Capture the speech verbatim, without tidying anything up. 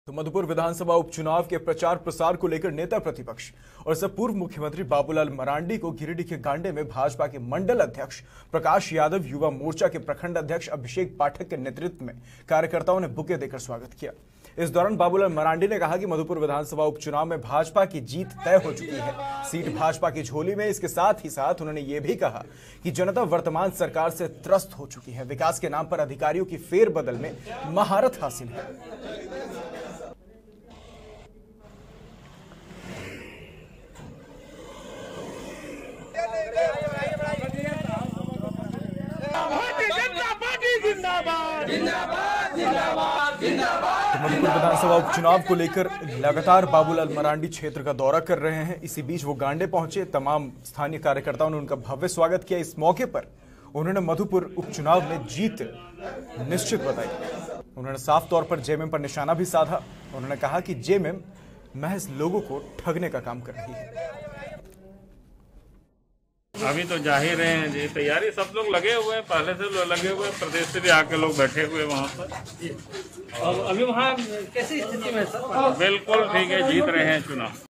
तो मधुपुर विधानसभा उपचुनाव के प्रचार प्रसार को लेकर नेता प्रतिपक्ष और सब पूर्व मुख्यमंत्री बाबूलाल मरांडी को गिरिडीह के गांडे में भाजपा के मंडल अध्यक्ष प्रकाश यादव, युवा मोर्चा के प्रखंड अध्यक्ष अभिषेक पाठक के नेतृत्व में कार्यकर्ताओं ने बुके देकर स्वागत किया। इस दौरान बाबूलाल मरांडी ने कहा कि मधुपुर विधानसभा उपचुनाव में भाजपा की जीत तय हो चुकी है, सीट भाजपा की झोली में। इसके साथ ही साथ उन्होंने ये भी कहा कि जनता वर्तमान सरकार से त्रस्त हो चुकी है, विकास के नाम पर अधिकारियों की फेरबदल में महारत हासिल है। मधुपुर विधानसभा उपचुनाव को लेकर लगातार बाबूलाल मरांडी क्षेत्र का दौरा कर रहे हैं। इसी बीच वो गांडे पहुंचे, तमाम स्थानीय कार्यकर्ताओं ने उनका भव्य स्वागत किया। इस मौके पर उन्होंने मधुपुर उपचुनाव में जीत निश्चित बताई। उन्होंने साफ तौर पर जेएमएम पर निशाना भी साधा। उन्होंने कहा कि जेएमएम महज लोगों को ठगने का काम कर रही है। अभी तो जाहिर है जी, तैयारी सब लोग लगे हुए हैं, पहले से लोग लगे हुए हैं, प्रदेश से भी आके लोग बैठे हुए वहाँ पर। और अभी वहाँ कैसी स्थिति में सर? बिल्कुल ठीक है, जीत रहे हैं चुनाव।